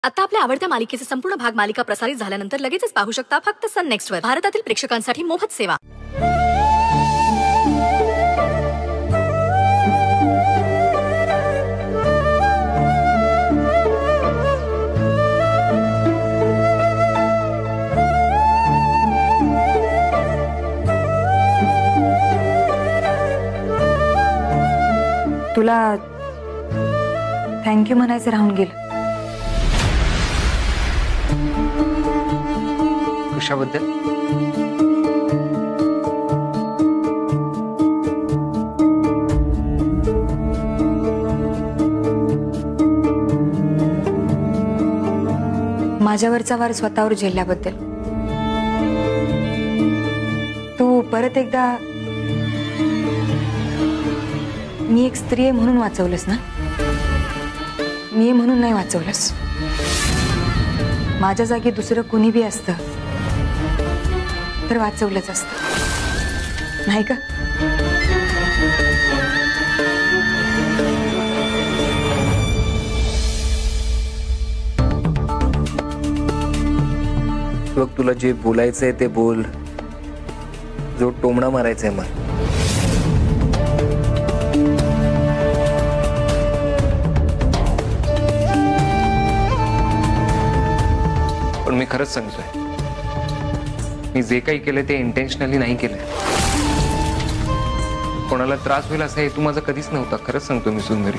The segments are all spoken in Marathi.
आता आपल्या आवडत्या मालिकेचे संपूर्ण भाग मालिका प्रसारित झाल्यानंतर लगेचच पाहू शकता फक्त सन नेक्स्ट वर. भारतातील प्रेक्षकांसाठी मोफत सेवा. तुला थँक्यू म्हणायचं राहून गेलं. कशाबद्दल? माझ्यावरचा वार स्वतःवर झेलल्याबद्दल. तू परत एकदा मी एक स्त्री आहे म्हणून वाचवलंस ना? मी म्हणून नाही वाचवलंस. माझ्या जागी दुसरं कुणी बी असतं तर वाचवलंच असतं, नाही का? बघ, तुला जे बोलायचंय ते बोल. जो टोमणा मारायचंय मला. पण मी खरंच सांगतोय, मी जे काही केलं ते इंटेन्शनली नाही केलं. कोणाला त्रास होईल असा हेतू माझा कधीच नव्हता. खरंच सांगतो मी सुंदरी.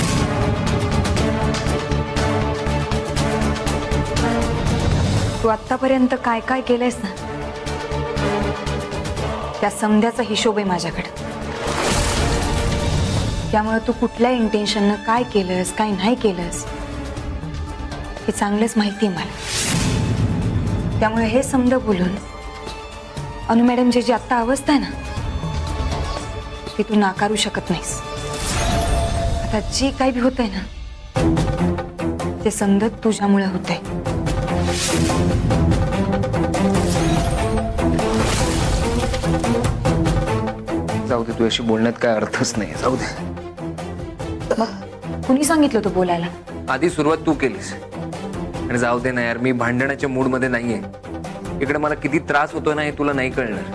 तू आतापर्यंत काय काय केलंयस ना, त्या समध्याचा हिशोब आहे माझ्याकडे. त्यामुळे तू कुठल्या इंटेन्शननं काय केलंस काय नाही केलंस हे चांगलंच माहिती आहे मला. त्यामुळे हे समजा बोलून अनु मॅडमची जी आत्ता अवस्था आहे ना ती तू नाकारू शकत नाहीस. आता जे काही भी होतंय ना ते समजत तुझ्यामुळे होतंय. जाऊ दे, तू अशी बोलण्यात काय अर्थच नाही. जाऊ दे. मग कुणी सांगितलं तू बोलायला? आधी सुरुवात तू केलीस. आणि जाऊ दे ना यार, मी भांडणाच्या मूड मध्ये नाहीये. इकडे मला किती त्रास होतो ना हे तुला नाही कळणार.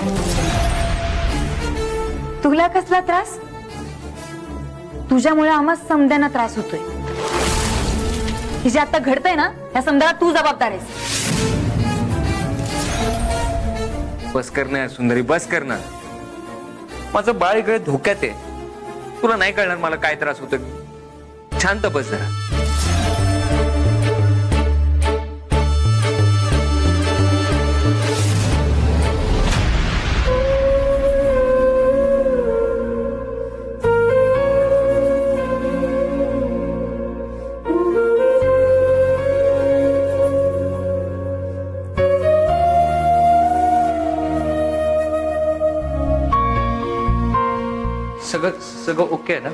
तुला कसला त्रास? तुझ्यामुळे आम्हा समद्यांना त्रास होतोय. हे जे आता घडतंय ना या समद्याला तू जबाबदार आहेस. बस कर ना सुंदरी, बस कर ना. माझं बाळ इकडे धोक्यात आहे. तुला नाही कळणार मला काय त्रास होतोय. शांत बस जरा. सगळं ओके आहे ना?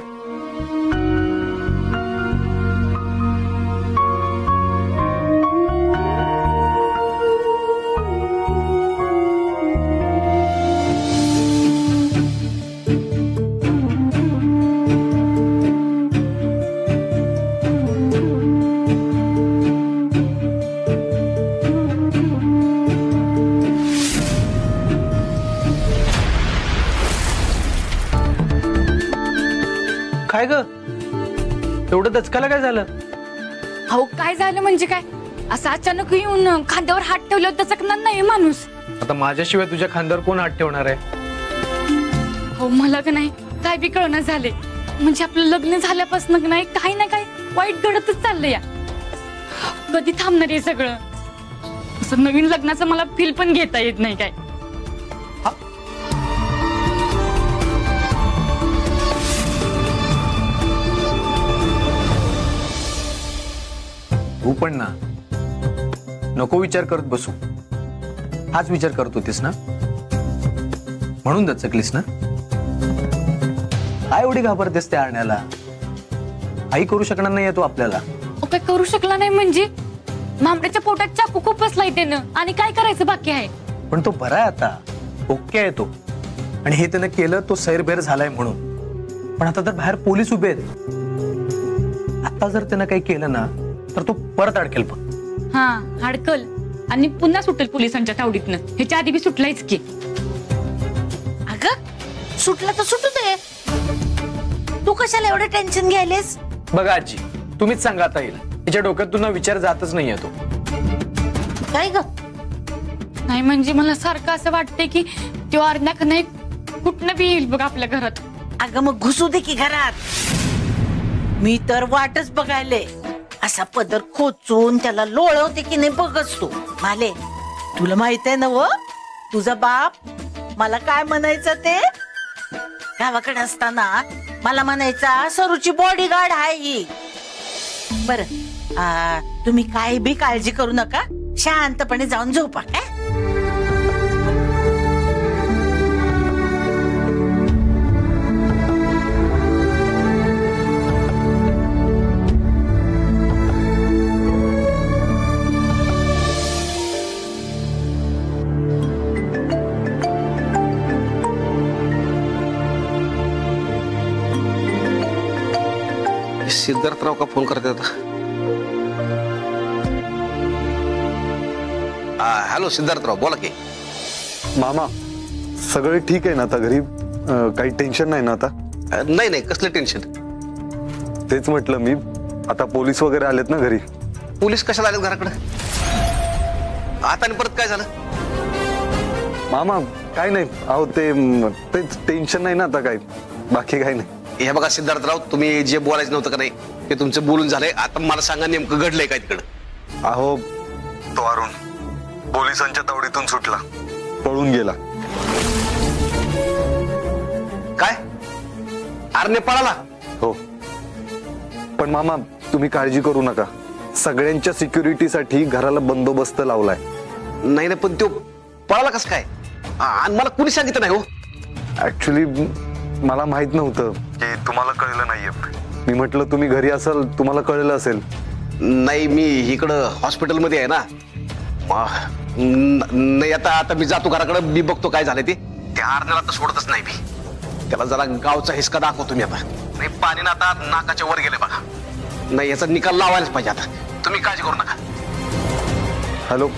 काय ग, एवढं दचकायला काय झालं? हो काय झालं म्हणजे काय? असं अचानक येऊन खांद्यावर हात ठेवल्यावर दचकणार नाही माणूस. आता माझ्याशिवाय तुझ्या खांद्यावर कोण हात ठेवणार आहे? हो मला का नाही काय बी कळना झाले. म्हणजे आपलं लग्न झाल्यापासून नाही काही ना काही वाईट घडतच चाललंय. या कधी थांबणार आहे सगळं? असं नवीन लग्नाचं मला फील पण घेता येत नाही काय. तू पण ना नको विचार करत बसू. हाच विचार करत होतीस ना म्हणून दचकलीस ना? काय एवढी घाबरतेस त्या आरण्याला? आई करू शकणार नाहीये तू आपल्याला. काय करू शकला नाही म्हणजे? मामड्याच्या पोटात चाकू खूप बसलाय त्यानं आणि काय करायचं बाकी आहे. पण तो बरा आहे आता, ओके आहे तो. आणि हे त्यानं केलं तो सैरभैर झालाय म्हणून. पण आता तर बाहेर पोलीस उभे आहेत. आता जर त्यानं काही केलं ना तर तो परत अडकेल बघ. हा अडकल आणि पुन्हा सुटेल पोलिसांच्या तावडीतनं. ह्याच्या आधी बी सुटलायच की. अगं सुटला तर सुटू दे, तू कशाला एवढं टेन्शन घ्यायलेस? बघा आजी, तुम्हीच सांगा आता येईल. तिच्या डोक्यातून विचार जातच नाहीये तो. काय ग? नाही म्हणजे मला सारखं असं वाटतंय की तो अर्ध्या नाही कुठनं बी येईल बघ आपल्या घरात. अगं मग घुसू दे की घरात. मी तर वाटच बघायले, असा पदर खोचून त्याला लोळवते की नाही बघच तू. माले तुला माहित आहे ना व, तुझा बाप मला काय म्हणायचं ते? गावाकडे असताना मला म्हणायचा सरूची बॉडीगार्ड आहे ही. बर तुम्ही काही बी काळजी करू नका, शांतपणे जाऊन झोपा. काय सिद्धार्थराव का फोन करते आता? हॅलो सिद्धार्थराव, बोला की. मामा सगळे ठीक आहे ना आता घरी? काही टेन्शन नाही ना आता? नाही नाही, कसलं टेन्शन? तेच म्हटलं मी, आता पोलीस वगैरे आलेत ना घरी. पोलीस कशाला आलेत घराकडे आता? आणि परत काय झालं? मामा काय नाही, अहो तेच टेन्शन नाही ना आता, काय बाकी काय नाही. हे बघा सिद्धार्थराव, तुम्ही जे बोलायचं नव्हतं का नाही ते तुमचं बोलून झालंय. आता मला सांगा नेमकं घडलंय काय तिकडं? अहो तो अरुण पोलिसांच्या तावडीतून सुटला, पळून गेला. काय? अरे पळाला? हो, पण मामा तुम्ही काळजी करू नका, सगळ्यांच्या सिक्युरिटीसाठी घराला बंदोबस्त लावलाय. नाही ना, पण तो पळाला कसं काय? आणि मला कुणी सांगितलं नाही हो. ऍक्च्युली मला माहित नव्हतं की तुम्हाला कळलं नाहीये. मी म्हटलं तुम्ही घरी असाल, तुम्हाला कळलं असेल. नाही, मी इकडं हॉस्पिटलमध्ये आहे ना. नाही आता मी जातो घराकडे, मी बघतो काय झालंय ते. त्या अर्ण्याला तर सोडतच नाही मी. त्याला जरा गावचा हिसका दाखवतो मी आता. नाही पाणी ना आता नाकाच्या वर गेले बघा. नाही याचा निकाल लावायलाच पाहिजे आता. तुम्ही काळजी करू नका. हॅलो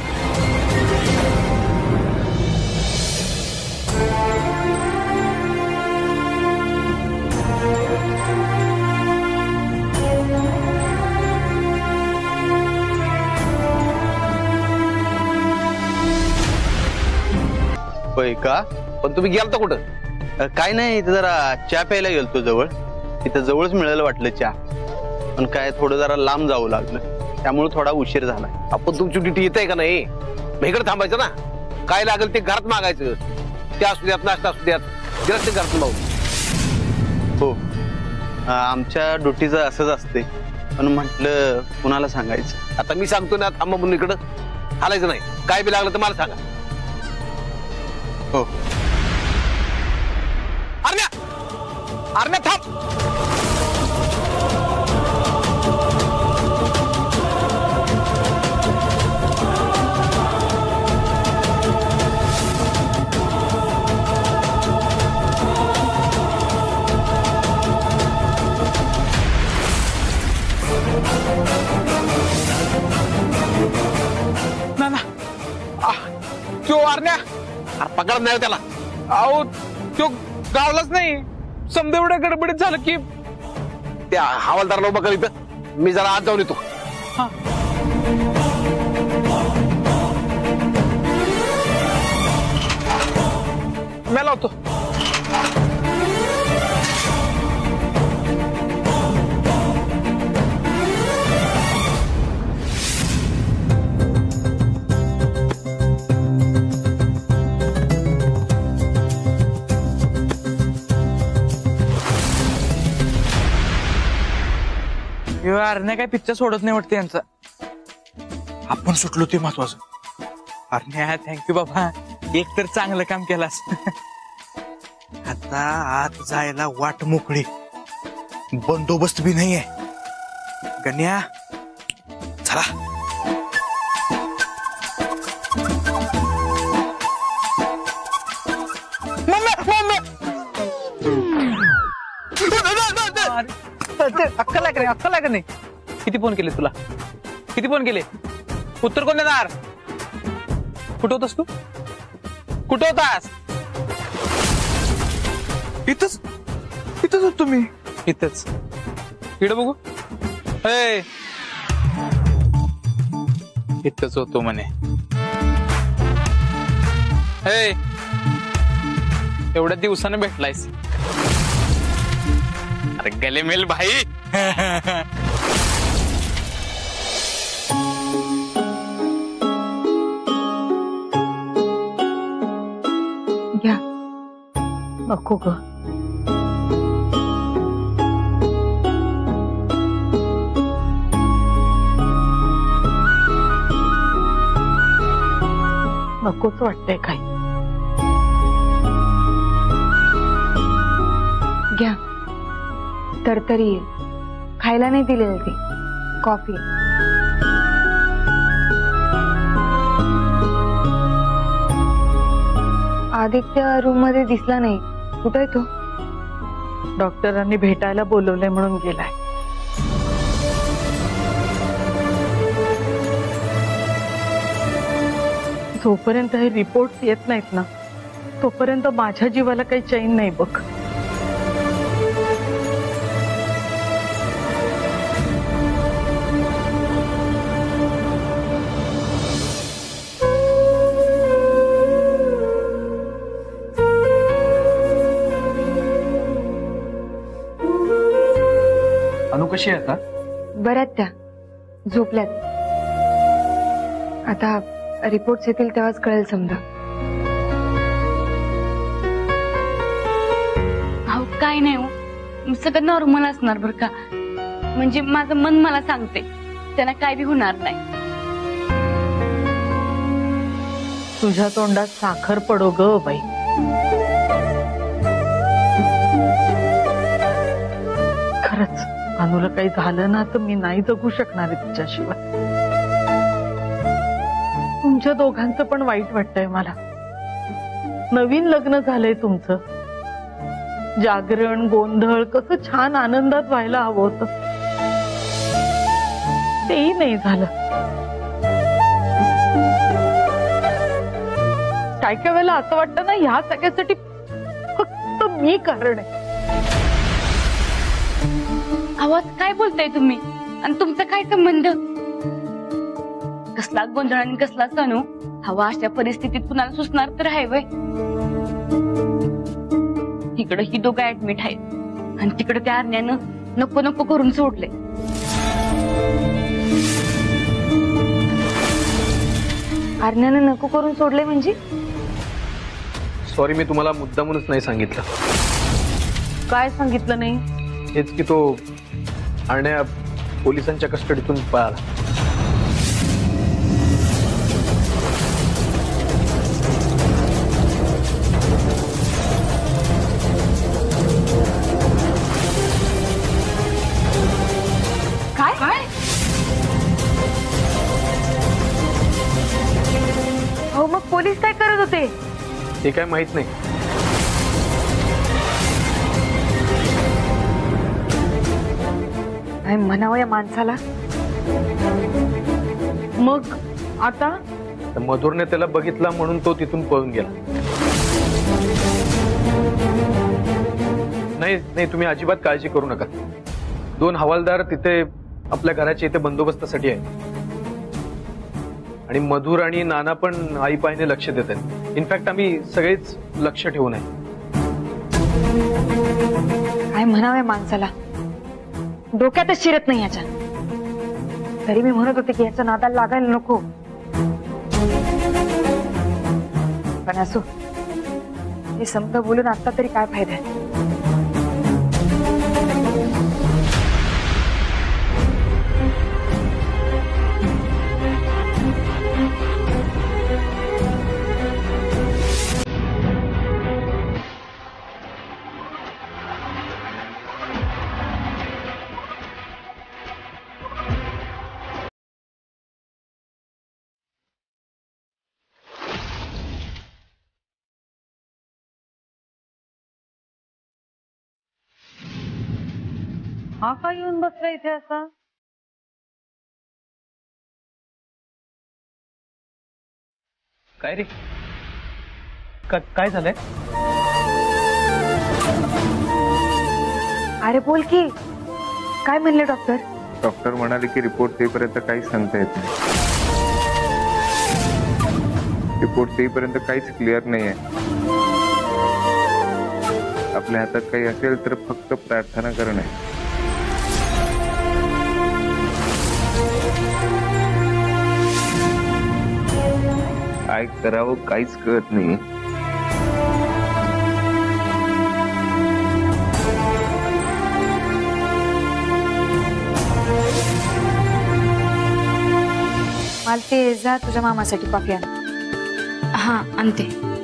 होय का? पण तुम्ही गेलता कुठं? काय नाही, इथं जरा चहा प्यायला गेलतो जवळ. इथं जवळच मिळायला वाटलं चहा, पण काय थोडं जरा लांब जावं लागलं, त्यामुळे थोडा उशीर झाला. आपण तुमची ड्युटी येत आहे का नाही? इकडे थांबायचं ना. काय लागेल ते घरात मागायचं. ते असू द्यात, नाश्ता असू द्यात, दिलं घरात भाऊ. हो, आमच्या ड्युटीचं असंच असते, पण म्हटलं कुणाला सांगायचं. आता मी सांगतो ना, थांबा म्हणून इकडं हालायचं नाही. काय बी लागलं तर मला सांगा. हो. अरण्या थांब. तो अरण्या पकड नाही त्याला. अहो तो गावलाच नाही. समजा एवढ्या गडबडीत झालं की त्या हवालदाराला उभा कर इथं. मी जरा आत जाऊन येतो. मी लावतो. अरण्या काय पिक्चर सोडत नाही वाटते यांचा. आपण सुटलो ते महत्वाचं. अरण्या थँक्यू बाबा, एक तर चांगलं काम केलास. आता आत जायला वाट मोकळी, बंदोबस्त बी नाहीये. गण्या चला. अक्कल आहे का नाही? अक्कल आहे का नाही? किती फोन केले तुला? किती फोन केले? उत्तर कोण देणार? कुठं होतास तू? कुठं होतास? इथंच इथंच होतो मी. इथंच. इकडे बघू. इथंच होतो म्हणे. एवढ्या दिवसानं भेटलायस. अरे गले मिल भाई. घ्या. नको ग. नकोच वाटतंय काय. घ्या. तरतरी येईल. खायला नाही दिलेलं ते. कॉफी. आदित्य रूम मध्ये दिसला नाही. कुठे तो? डॉक्टरांनी भेटायला बोलवलंय म्हणून गेलाय. जोपर्यंत हे रिपोर्ट येत नाहीत ना तोपर्यंत माझ्या जीवाला काही चैन नाही बघ. अनु कशी आहे आता? बऱ्यात त्या. झोपल्यात. आता रिपोर्ट्स येतील तेव्हाच कळेल समजा. अहो काय नाही हो, सगळं नॉर्मल असणार बरं का. म्हणजे माझं मन मला सांगते त्यांना काय बी होणार नाही. तुझ्या तोंडात साखर पडो ग बाई. खरंच अनुला काही झालं ना तर मी नाही जगू शकणार आहे तिच्याशिवाय. तुमच्या दोघांचं पण वाईट वाटतंय मला. नवीन लग्न झालंय तुमचं. जागरण गोंधळ कसं छान आनंदात व्हायला हवं होतं तेही नाही झालं. काय काय वेळेला असं वाटतं ना ह्या सगळ्यासाठी फक्त मी कारण आहे. आवाज काय बोलताय तुम्ही आणि तुमचा काय संबंध? कसला गोंधळ आणि कसला सणू. हवा अशा परिस्थितीत कुणाला सुचणार तर आहे वय. इकडं ही दोघं ऍडमिट आहेत आणि तिकडे त्या आरण्यानं नको नको करून सोडले. आरण्यानं नको करून सोडले म्हणजे? सॉरी, मी तुम्हाला मुद्दामूनच नाही सांगितलं. काय सांगितलं नाही? हेच की तो आरण्या पोलिसांच्या कस्टडीतून पळाला. काय? हो मग पोलीस काय करत होते? ते काय माहित नाही. काय म्हणावं या माणसाला? मग आता मधुरने त्याला बघितला म्हणून तो तिथून पळून गेला. नाही, तुम्ही अजिबात काळजी करू नका. 2 हवालदार तिथे आपल्या घराच्या इथे बंदोबस्तासाठी आहेत आणि मधुर आणि नाना पण आईपाईने लक्ष देत आहेत. इनफॅक्ट आम्ही सगळेच लक्ष ठेवून आहे. काय म्हणावं या माणसाला? डोक्यातच शिरत नाही याच्या. तरी मी म्हणत होते की याच्या नादाला लागायला नको. पण असो, हे समजा बोलून आता तरी काय फायदा आहे? हा का येऊन बसला इथे असा? काय रे काय झालंय? अरे बोल की काय म्हणले डॉक्टर? डॉक्टर म्हणाले की रिपोर्ट येईपर्यंत काहीच सांगता येत नाही. रिपोर्ट येईपर्यंत काहीच क्लिअर नाही आहे. आपल्या हातात काही असेल तर फक्त प्रार्थना करणं आहे. काय करावं काहीच कळत नाही. मला ते जा तुझ्या मामासाठी कॉफी आण. हा आणते.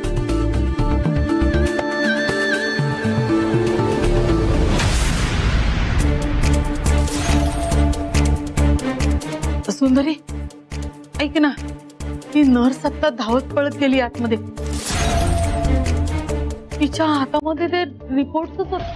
सुंदरी ऐक ना, ती नर्स आता धावत पळत गेली आतमध्ये. तिच्या हातामध्ये ते रिपोर्टच होत.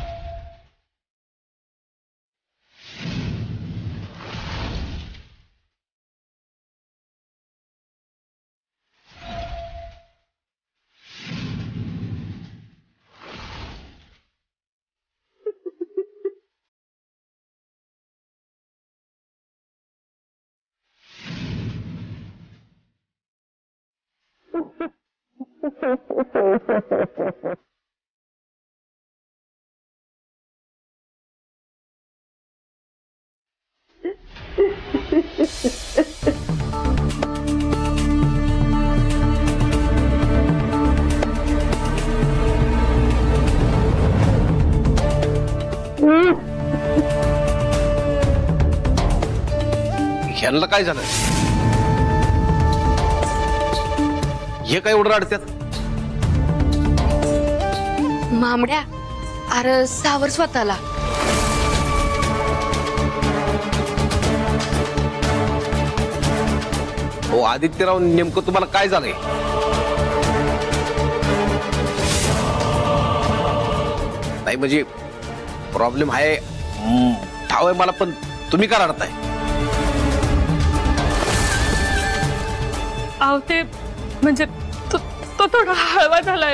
ह्यांना काय झालं? हे काय एवढं रडत्यात? मामड्या अरे सावर स्वतःला. हो आदित्यराव, नेमकं तुम्हाला काय झालंय? नाही म्हणजे प्रॉब्लेम आहे ठाव आहे मला, पण तुम्ही का रडताय? आव ते म्हणजे तो थोडा हळवा झालाय.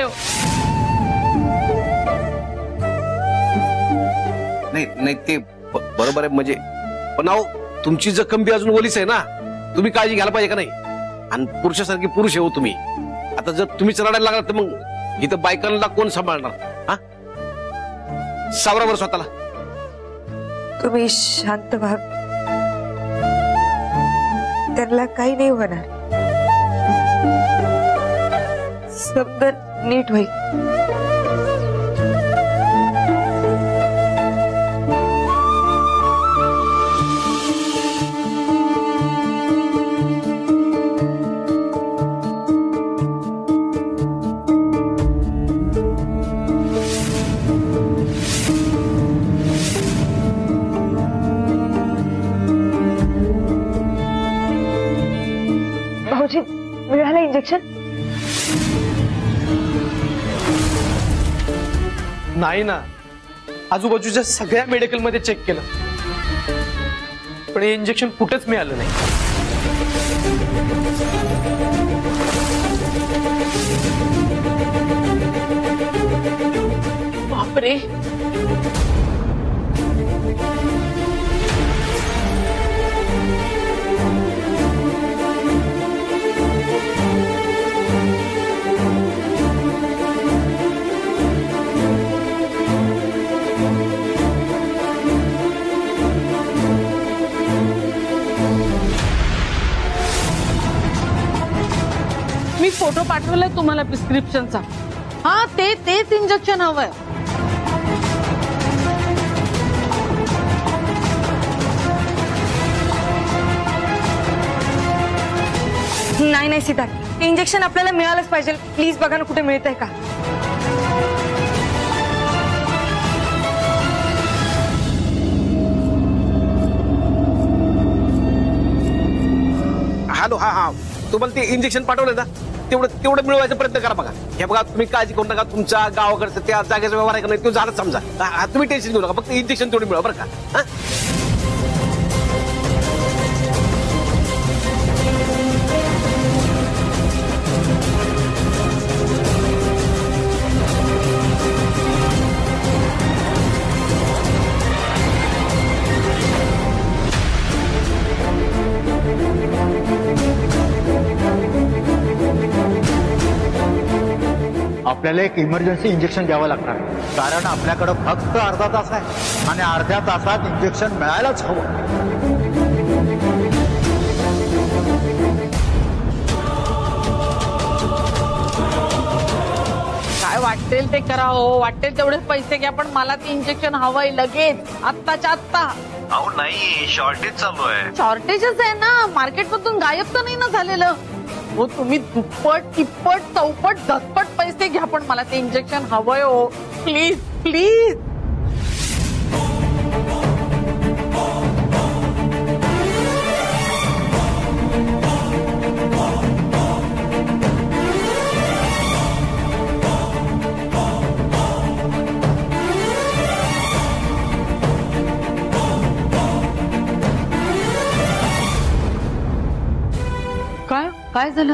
नाही ते बरोबर आहे म्हणजे, पण अहो तुमची जखम बी अजून ओलीच आहे ना. तुम्ही काळजी घ्यायला पाहिजे का नाही? आणि पुरुषासारखी पुरुष आहे हो तुम्ही. आता जर तुम्हीच रडायला लागला तर मग इथं बायकांना कोण सांभाळणार? हा सावरावर स्वतःला. तुम्ही शांत व्हा, त्यांना काही नाही होणार. सगळं नीट होईल. भाऊजी मिळालं इंजेक्शन? नाही ना, आजूबाजूच्या सगळ्या मेडिकल मध्ये चेक केलं पण हे इंजेक्शन कुठेच मिळालं नाही. बापरे, मी फोटो पाठवलाय तुम्हाला प्रिस्क्रिप्शनचा. हा तेच इंजेक्शन हवंय. नाही सिद्धार्थ, इंजेक्शन आपल्याला मिळालंच पाहिजे. प्लीज बघा ना कुठे मिळतंय का. हॅलो, हा तुम्हाला ते इंजेक्शन पाठवलं ना, तेवढं मिळवायचा प्रयत्न करा. बघा हे बघा, तुम्ही काळजी करू नका. तुमच्या गावाकडचं त्या जागेचा व्यवहार आहे का नाही तो झालं समजा. तुम्ही टेन्शन घेऊ नका, फक्त इंजेक्शन तेवढं मिळवा बरं का. आपल्याला एक इमर्जन्सी इंजेक्शन घ्यावं लागणार, कारण आपल्याकडं फक्त अर्धा तास आहे आणि अर्ध्या तासात इंजेक्शन मिळायलाच हवं. काय वाटेल ते करा हो, वाटेल तेवढे पैसे घ्या, पण मला ते इंजेक्शन हवंय लगेच, आत्ताच्या आत्ता. अहो नाही, शॉर्टेज चालू आहे. शॉर्टेजच आहे ना, मार्केटमधून गायब तर नाही ना झालेलं. हो तुम्ही दुप्पट तिप्पट चौपट झटपट पैसे घ्या, पण मला ते इंजेक्शन हवंय हो, प्लीज प्लीज. काय झालं?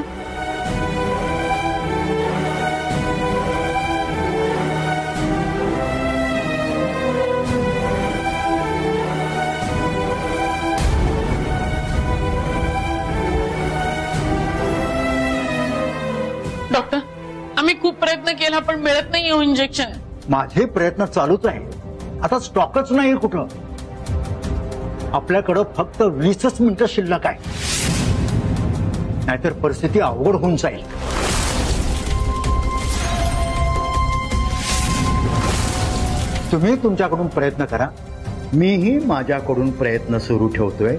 डॉक्टर, आम्ही खूप प्रयत्न केला पण मिळत नाही हो इंजेक्शन. माझे प्रयत्न चालूच आहे, आता स्टॉकच नाही कुठं. आपल्याकडं फक्त 20च मिनिटं शिल्लक आहे, नाहीतर परिस्थिती अवघड होऊन जाईल. तुम्ही तुमच्याकडून प्रयत्न करा, मीही माझ्याकडून प्रयत्न सुरू ठेवतोय.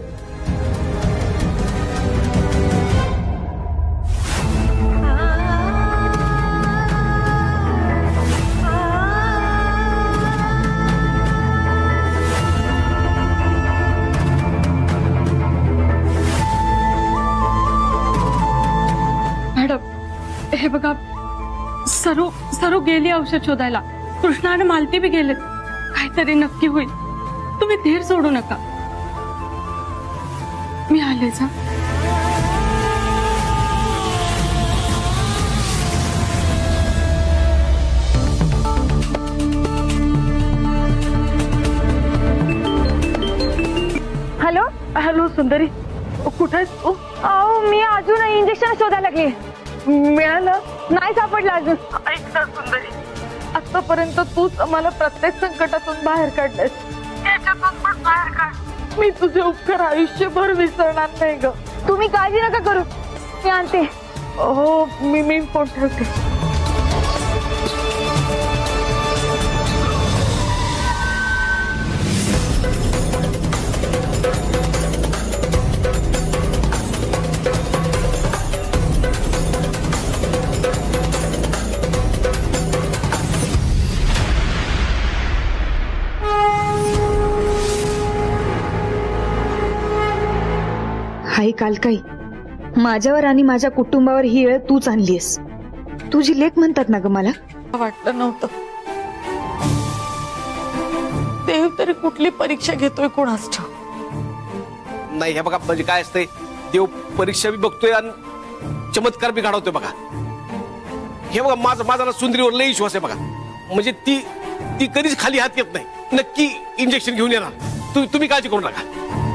हे बघा, सरू गेली औषध शोधायला, कृष्णा आणि मालती बी गेलेत. काहीतरी नक्की होईल, तुम्ही धीर सोडू नका. मी आलेच. हॅलो हॅलो सुंदरी, कुठे? मी अजून इंजेक्शन शोधायला लागली. मिळालं नाही, सापडलं अजून. ऐक ना सुंदरी, आतापर्यंत तूच मला प्रत्येक संकटातून बाहेर काढलंस, याच्यातून पण बाहेर काढ. मी तुझे उपकार आयुष्यभर विसरणार नाही ग. तुम्ही काळजी नका करू, मी आणते. हो, मी फोन ठेवते. हाय कालकाई, माझ्यावर आणि माझ्या कुटुंबावर ही वेळ तूच आणलीस. तुझी लेक म्हणतात ना ग मला. वाटलं नव्हतं देव तरी कुठली परीक्षा घेतोय कोणास ठाऊक. नाही हे बघा, म्हणजे काय असतंय, देव परीक्षा बी बघतोय आणि चमत्कार बी घडवतोय बघा. हे बघा, माझा सुंदरीवर लई विश्वास आहे बघा. म्हणजे ती कधीच खाली हात येत नाही, नक्की इंजेक्शन घेऊन येणार. तुम्ही काळजी करू नका.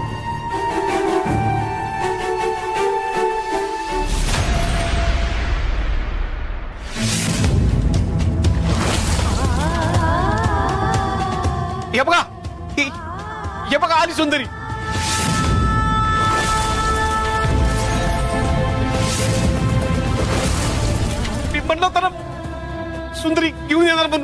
हे बघा आली सुंदरी. मी म्हणलं होतं ना सुंदरी घेऊन येणार म्हणून.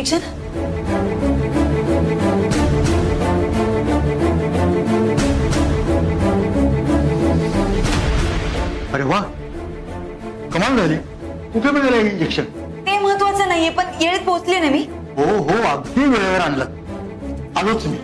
इंजेक्शन? अरे वा, कमाल झाली. कुठे मिळालं हे इंजेक्शन? ते महत्वाचं नाहीये, पण येळेत पोहोचले ना मी. हो हो, अगदी वेळेवर आणलं. आलोच मी.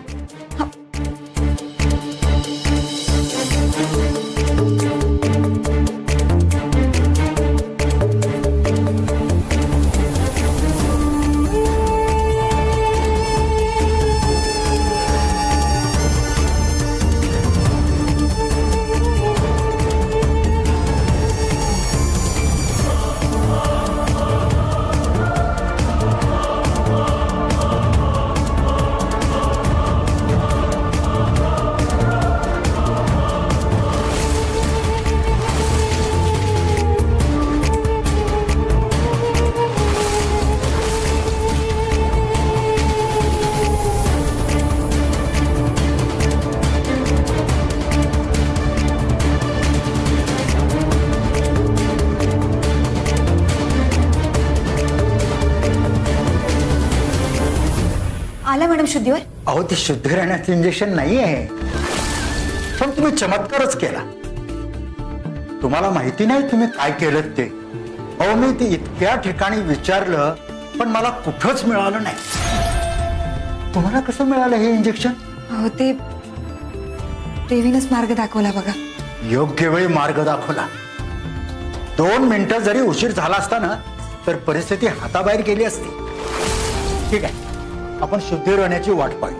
आला मॅडम शुद्धीवर? अहो, ते शुद्ध राहण्याचं इंजेक्शन नाही आहे, पण तुम्ही चमत्कारच केला. तुम्हाला माहिती नाही तुम्ही काय केलं ते. अहो, मी ते इतक्या ठिकाणी विचारलं, पण मला कुठंच मिळालं नाही. तुम्हाला कसं मिळालं हे इंजेक्शन? हो, ते देवीनच मार्ग दाखवला बघा. योग्य वेळी मार्ग दाखवला. 2 मिनिटं जरी उशीर झाला असता ना, तर परिस्थिती हाताबाहेर गेली असती. ठीक आहे, आपण शुद्धीवर होण्याची वाट पाहूया.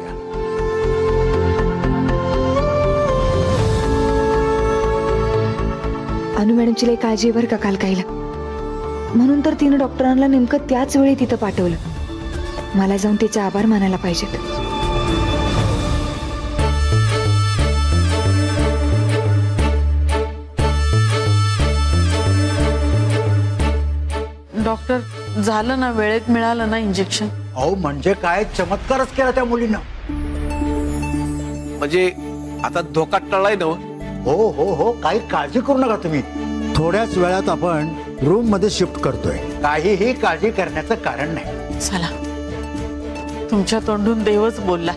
अनु मॅडमची लई काळजी बरं का कालकाईला, म्हणून तर तिने डॉक्टरांना नेमकं त्याच वेळी तिथं पाठवलं. मला जाऊन तिचे आभार मानायला पाहिजेत. डॉक्टर, झालं ना, वेळेत मिळालं ना इंजेक्शन? अहो, म्हणजे काय चमत्कारच केला त्या मुलीनं. म्हणजे आता धोका टळलाय ना? हो हो हो, काही काळजी करू नका तुम्ही. थोड्याच वेळात आपण रूम मध्ये शिफ्ट करतोय. काहीही काळजी करण्याचं कारण नाही. चला, तुमच्या तोंडून देवच बोलला.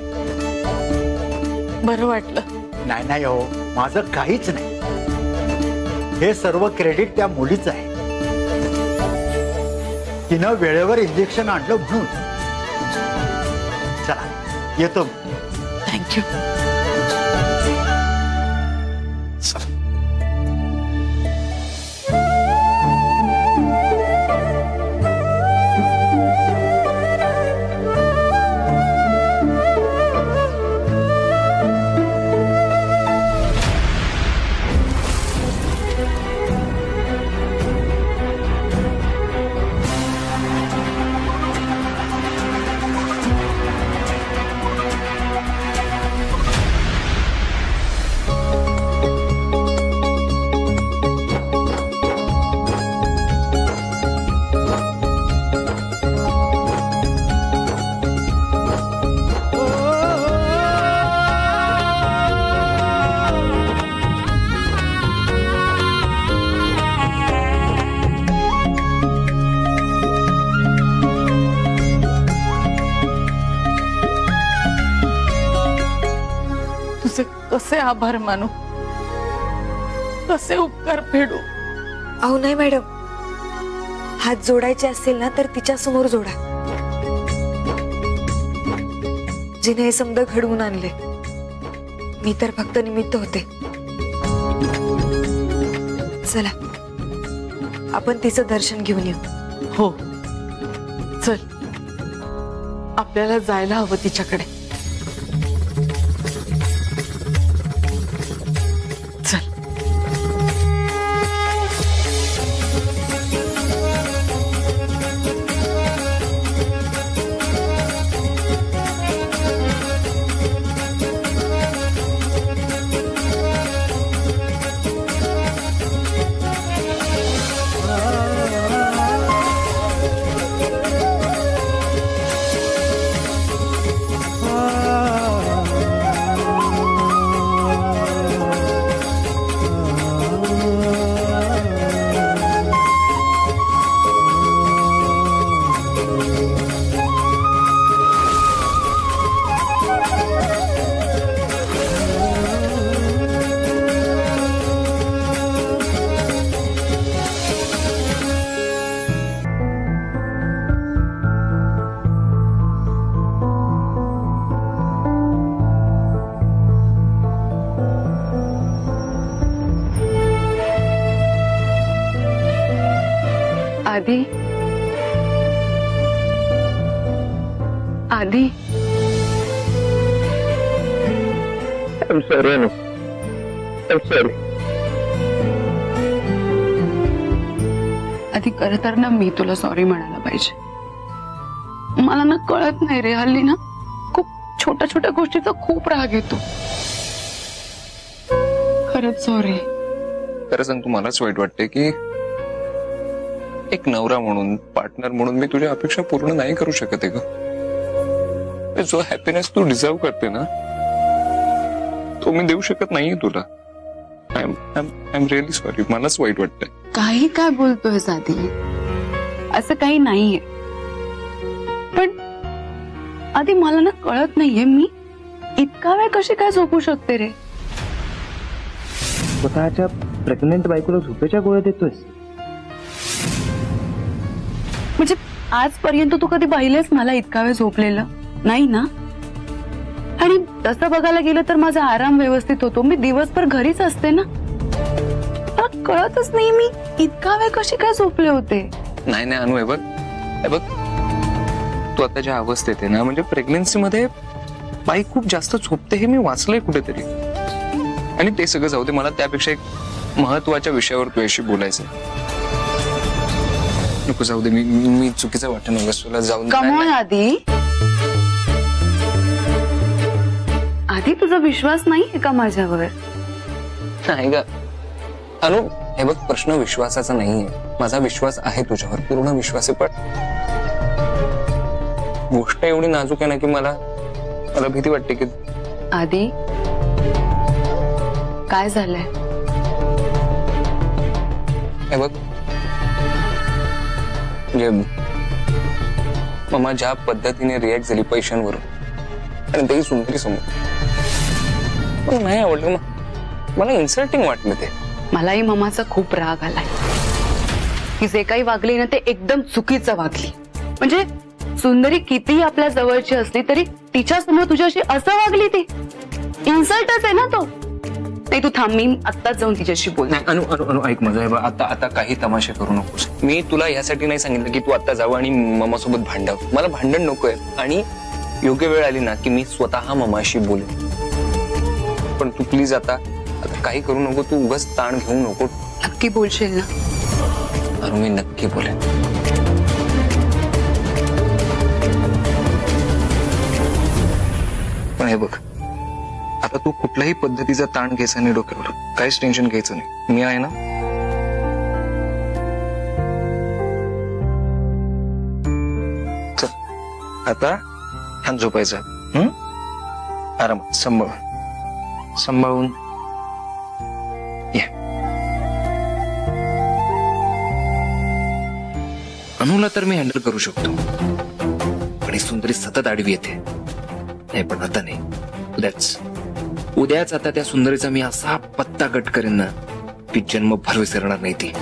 बरं वाटलं. नाही नाही हो, माझं काहीच नाही. हे सर्व क्रेडिट त्या मुलीचं आहे. तिनं वेळेवर इंजेक्शन आणलं म्हणून. चला, येतो. थँक्यू. कसे आभार मानू, कसे उपकार फेडू. अहो नाही मॅडम, हात जोडायचे असेल ना तर तिच्या समोर जोडा, जिने हे समज घडवून आणले. मी तर फक्त निमित्त होते. चला, आपण तिचं दर्शन घेऊन येऊ. हो, चल, आपल्याला जायला हवं तिच्याकडे. आधी आधी I'm sorry, Anu. I'm sorry. आधी खरं तर ना मी तुला सॉरी म्हणायला पाहिजे. मला ना कळत नाही रे, हल्ली ना खूप छोट्या छोट्या गोष्टीचा खूप राग येतो. खरंच सॉरी. खरं सांग, तू मलाच वाईट वाटते की एक नवरा म्हणून, पार्टनर म्हणून मी तुझ्या अपेक्षा पूर्ण नाही करू शकत आहे ग. जो हॅपीनेस तू डिझर्व करते ना, तो मी देऊ शकत नाहीये तुला. I am really sorry. मलाच वाईट वाटतंय. काही काय बोलतोय आधी? असं काही नाहीये. पण आधी मला ना कळत नाहीये, मी इतका वेळ कशी काय झोपू शकते रे? स्वतःच्या प्रेग्नंट बायकोला झोपेच्या गोळ्या देतोयस? म्हणजे आजपर्यंत तू कधी पाहिलेस मला इतका वेळ झोपलेलं नाही ना? आणि तसं बघायला गेलं तर माझा आराम व्यवस्थित होतो. मी दिवसभर घरीच असते ना. मला कळतच नाही मी इतका वेळ कशी काय झोपले होते. नाही नाही अनु, हे बघ तू आता ज्या अवस्थेत आहे ना, म्हणजे प्रेग्नन्सी मध्ये बाई खूप जास्त झोपते हे मी वाचलंय कुठेतरी. आणि ते सगळं जाऊ दे, मला त्यापेक्षा एक महत्वाच्या विषयावर तुझ्याशी बोलायचं. नको जाऊ दे, मी चुकीचं वाटतं नका तुला. जाऊन कमॉन आधी तुझा विश्वास नाहीये का माझ्यावर? नाही ग अनु, हे बघ प्रश्न विश्वासाचा नाहीये. माझा विश्वास आहे तुझ्यावर, पूर्ण विश्वास आहे. पण गोष्ट एवढी नाजूक आहे ना की मला भीती वाटते की. आधी काय झालंय? हे बघ, म्हणजे मम्मा ज्या पद्धतीने रिॲक्ट झाली पैशांवरून, आणि तेही सुंदरी समोर, नाही आवडलं. मला इन्सल्टिंग वाटलं ते. मलाही ममाचा खूप राग आलाय की जे काही वागली ना ते एकदम चुकीचं वागली. म्हणजे सुंदरी कितीही आपल्या जवळची असली तरी तिच्या समोर तुझ्याशी असं वागली, ती इन्सल्टच आहे ना तो. नाही तू थांब, मी आत्ताच जाऊन तिच्याशी बोल. अनु अनु अनु ऐक माझं. आता काही तमाशे करू नकोस. मी तुला यासाठी नाही सांगितलं की तू आता जाऊ आणि मम्मासोबत भांडाव. मला भांडण नकोय. आणि योग्य वेळ आली ना की मी स्वतः मम्माशी बोलेन. पण तू प्लीज आता काही करू नको. तू उगाच ताण घेऊ नको. नक्की बोलशील ना? अरे मी नक्की बोलेन. पण हे बघ, आता तू कुठल्याही पद्धतीचा ताण घ्यायचा नाही डोक्यावर. काहीच टेन्शन घ्यायचं नाही. मी आहे ना. चल आता छान झोपायचं. आरामात सांभाळून ये. अनुला तर मी हँडल करू शकतो, पण ही सुंदरी सतत आडवी येते. नाही पण आता नाही. उद्याच आता त्या सुंदरीचा मी असा पत्ता कट करेन ना की जन्मभर विसरणार नाही ती.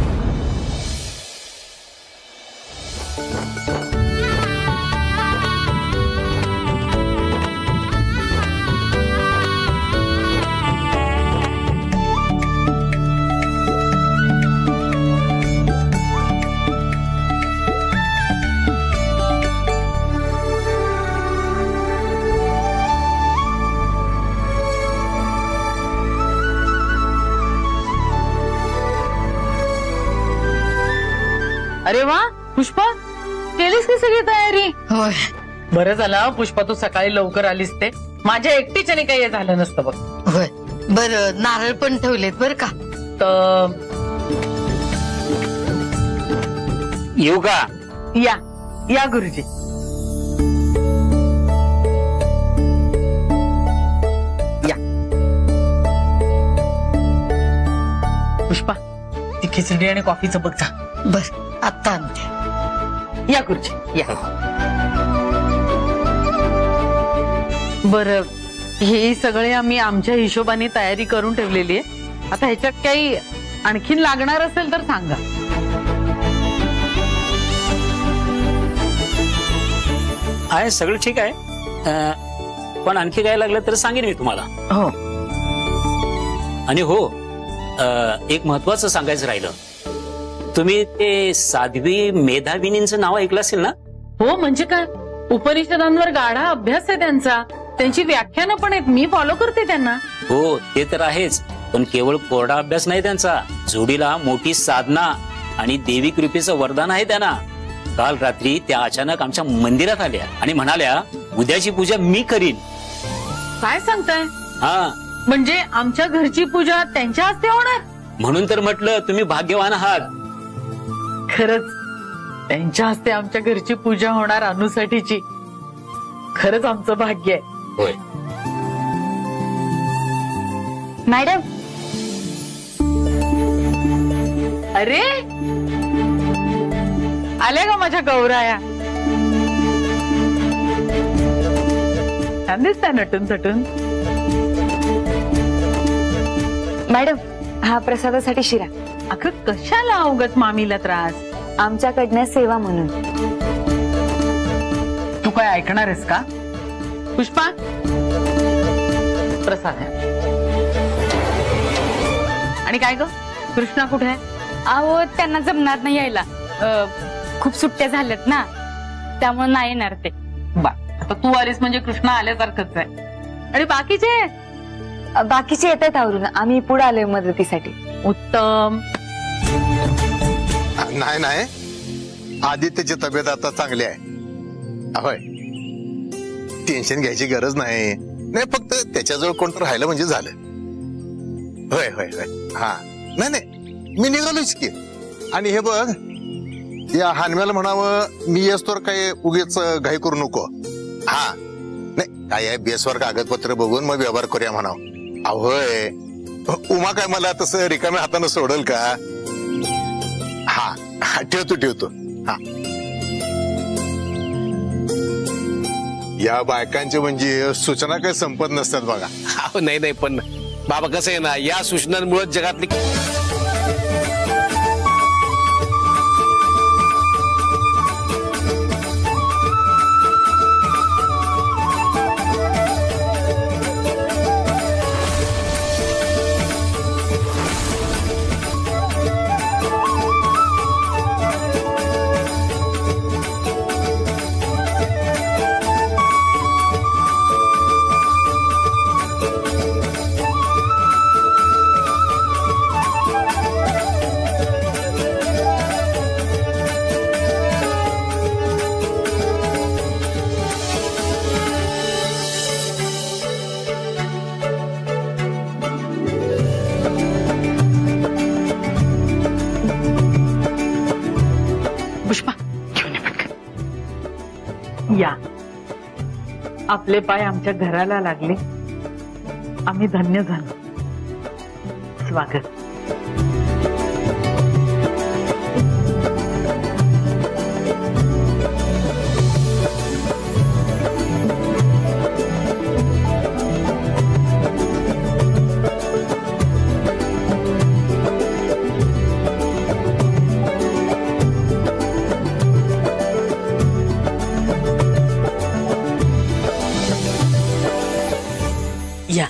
अरे वा पुष्पा, केलीस की सगळी तयारी? होय. बरं झालं पुष्पा, तू सकाळी लवकर आलीस. ते माझ्या एकटीच्याने काही झालं नसतं बघ. होय. बरं, नारळ पण ठेवलेत बर का? तर येऊ का? या गुरुजी. या पुष्पा, ती खिचडी आणि कॉफीचं बघ जा. बर, आता आणते. या गुरुजी या. बरं, हे सगळे आम्ही आमच्या हिशोबाने तयारी करून ठेवलेली आहे. आता ह्याच्यात काही आणखीन लागणार असेल तर सांगा. आहे सगळं ठीक आहे, पण आणखी काय लागलं तर सांगेन मी तुम्हाला. हो. आणि हो, एक महत्वाचं सांगायचं राहिलं. तुम्ही ते साध्वी मेधाविनींचं नाव ऐकलं असेल ना? हो, म्हणजे काय, उपनिषदांवर गाढा अभ्यास आहे त्यांचा, त्यांची व्याख्यानं पण आहेत, मी फॉलो करते त्यांना. हो ते तर आहेच, पण केवळ कोरडा अभ्यास नाही त्यांचा, जोडीला मोठी साधना आणि देवी कृपेचं वरदान आहे त्यांना. काल रात्री त्या अचानक आमच्या मंदिरात आल्या आणि म्हणाल्या उद्याची पूजा मी करीन. काय सांगताय? हा, म्हणजे आमच्या घरची पूजा त्यांच्या हस्ते होणार? म्हणून तर म्हटलं तुम्ही भाग्यवान आहात. खरंच त्यांच्या हस्ते आमच्या घरची पूजा होणार अनुसाठीची, खरंच आमचं भाग्य आहे. होय मॅडम. अरे आल्या का माझ्या गौराया? छान दिसताय नटून थटून. मॅडम, हा प्रसादासाठी शिरा. अगं कशाला उगाच मामीला त्रास? आमच्याकडनं सेवा म्हणून. तू काय ऐकणार आहेस का? पुष्पा, प्रसाद आहे. आणि काय ग, कृष्णा कुठे आहे? अहो त्यांना जमणार नाही यायला, खूप सुट्ट्या झाल्यात ना, त्यामुळे नाही येणार ते. बा, आता तू आलीस म्हणजे कृष्णा आल्यासारखंच आहे. आणि बाकीचे येत आहेत आवरून, आम्ही पुढे आलोय मदतीसाठी. उत्तम. नाही नाही, आदित्यची तब्येत आता चांगली आहे. होय, टेन्शन घ्यायची गरज नाही. नाही, फक्त त्याच्याजवळ कोणतं राहिलं म्हणजे झालं. होय होय होय. हा, नाही नाही, मी निघालोच की. आणि हे बघ, या हानव्याला म्हणावं मी येसतोवर काही उगीच घाई करू नको. हा, नाही काय आहे, बेसवर कागदपत्र बघून मग व्यवहार करूया म्हणावं. होय, उमा काय मला तसं रिकाम्या हातानं सोडल का? हा, ठेवतो. हा, या बायकांचे म्हणजे सूचना काही संपत नसतात बघा. नाही, पण बाबा कसं आहे ना, या सूचनांमुळे जगातली या, आपले पाय आमच्या घराला लागले, आम्ही धन्य झालो. स्वागत. या.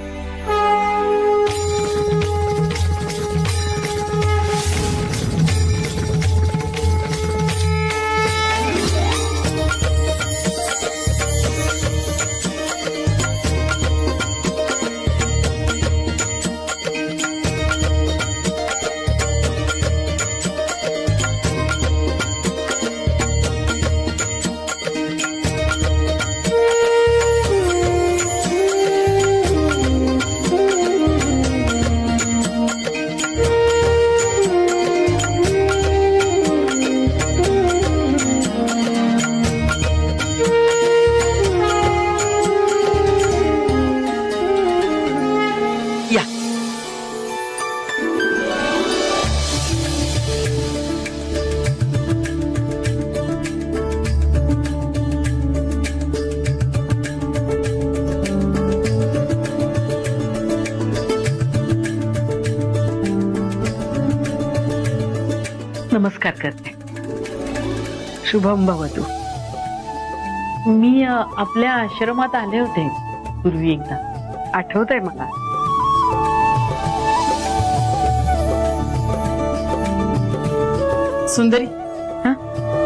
नमस्कार करते. शुभम भवतु. मी आपल्या आश्रमात आले होते पूर्वी एकदा, आठवतंय मला. सुंदरी हा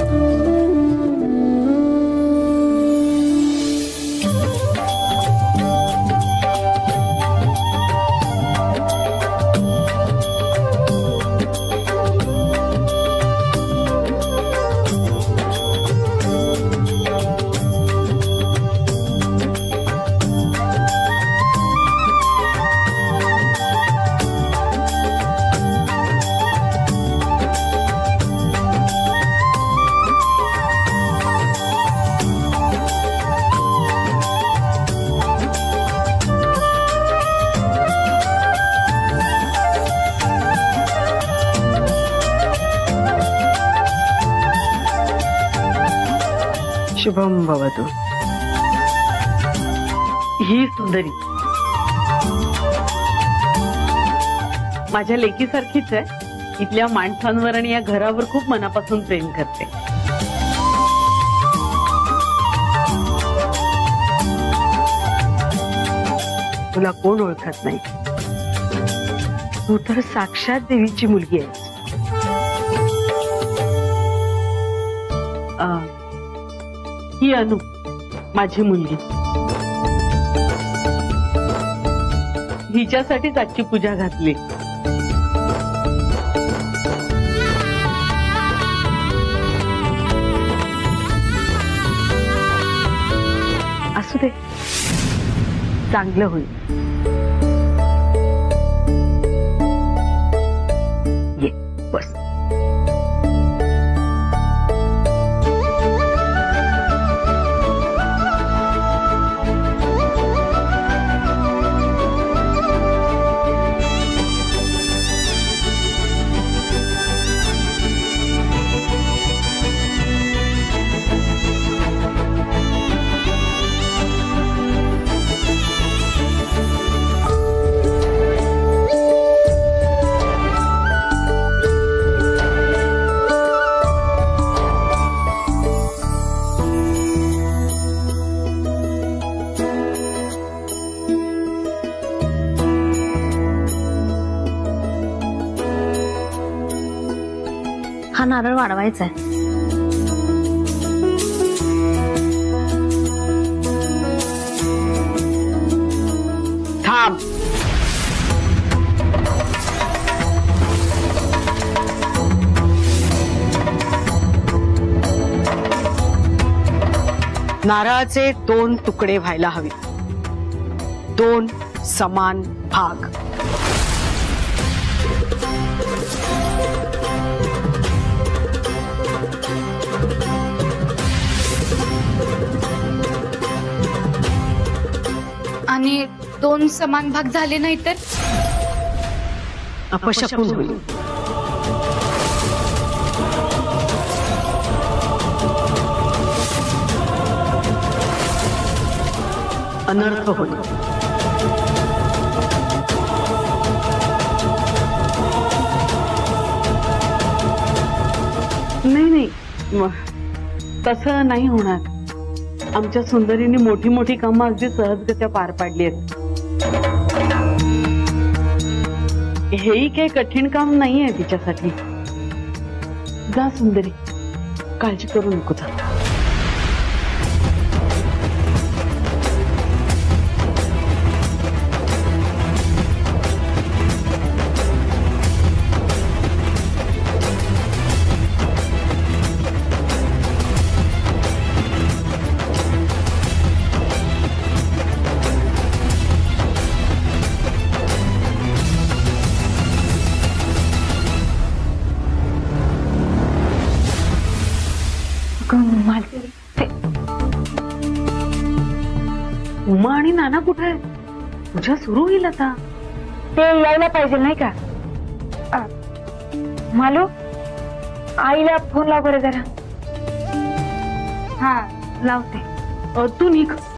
शुभम भवतु। ही सुंदरी माझ्या लेकीसारखीच आहे। इथल्या माणसांवर आणि या घरावर खूप मनापासून प्रेम करते। तुला कोण ओळखत नाही, तू तर साक्षात देवीची मुलगी आहेस। ही अनु माझी मुलगी, हिच्यासाठीच आजची पूजा घातली। असू दे, चांगलं होईल। ये बस। हा नारळ वाढवायचा आहे। थांब। नारळाचे 2 तुकडे व्हायला हवे, 2 समान भाग। आणि 2 समान भाग झाले नाही तर अपशकुन होईल। अनर्थ होईल। नाही, तसं नाही होणार। आमच्या सुंदरीने मोठी मोठी कामं अगदी सहजगत्या पार पाडली आहेत। हेही काही कठीण काम नाहीये तिच्यासाठी। जा सुंदरी, काळजी करू नको जा। उमा आणि नाना कुठे आहे? पूजा सुरू होईल आता। ते यायला पाहिजे नाही का? मालू, आईला फोन लाव बरं जरा। हा लावते। तू निघ।